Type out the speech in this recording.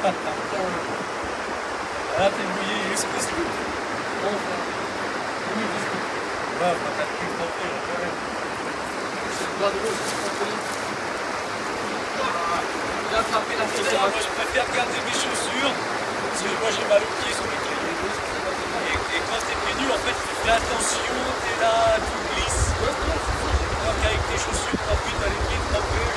Ah, t'es mouillé jusqu'au slip. Non, frère. Oui, jusqu'au. Ouais, enfin, t'as plus trempé là, quand même. C'est le bras de rouge, c'est pas connu. Il a attrapé la Putain, fille. moi je préfère garder mes chaussures, parce que moi j'ai mal aux pieds sur les cahiers. Et quand t'es pieds nus, en fait, tu fais attention, t'es là, tu glisses. Alors qu'avec tes chaussures trempées, t'as les pieds trempés.